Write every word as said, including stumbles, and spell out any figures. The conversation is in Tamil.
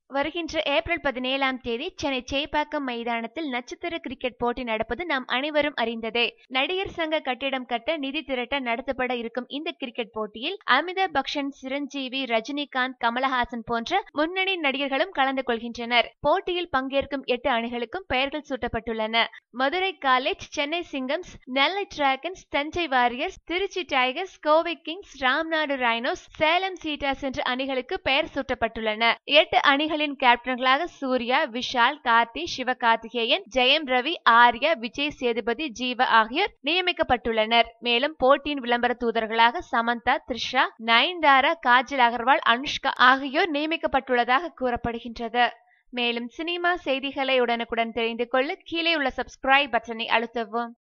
வருகின்ற ஏப்ரல் பதினேழாம் தேதி சென்னை சேப்பாக்கம் மைதானத்தில் நட்சத்திர கிரிக்கெட் போட்டி நடப்பது நாம் அனைவரும் அறிந்ததே. நடிகர் சங்க கட்டிடம் கட்ட நிதி திரட்ட நடத்தப்பட இருக்கும் இந்த கிரிக்கெட் போட்டியில் அமிதாப் பச்சன், சிரஞ்சீவி, ரஜினிகாந்த், கமலஹாசன் போன்ற முன்னணி நடிகர்களும் கலந்து கொள்கின்றனர். போட்டியில் பங்கேற்கும் எட்டு அணிகளுக்கும் பெயர்கள் சூட்டப்பட்டுள்ளன. மதுரை காலேஜ், சென்னை சிங்கம்ஸ், Nellai dragons, Thanjai warriors, Tiruchi tigers, Kovai kings, Ramnad rhinos, Salem cheetahs என்ற அணிகளுக்கு பெயர் சூட்டப்பட்டுள்ளன. எட்டு அணிகள் கேப்டன்களாக சூர்யா, விஷால், கார்த்தி, சிவகார்த்திகேயன், ஜெயம் ரவி, ஆர்யா, விஜய் சேதுபதி, ஜீவா ஆகியோர் நியமிக்கப்பட்டுள்ளனர். மேலும் போட்டியின் விளம்பர தூதர்களாக சமந்தா, த்ரிஷா, நயன்தாரா, காஜல் அகர்வால், அனுஷ்கா ஆகியோர் நியமிக்கப்பட்டுள்ளதாக கூறப்படுகின்றது. மேலும் சினிமா செய்திகளை உடனுக்குடன் தெரிந்து கொள்ள கீழே உள்ள சப்ஸ்கிரைப் பட்டனை அழுத்தவும்.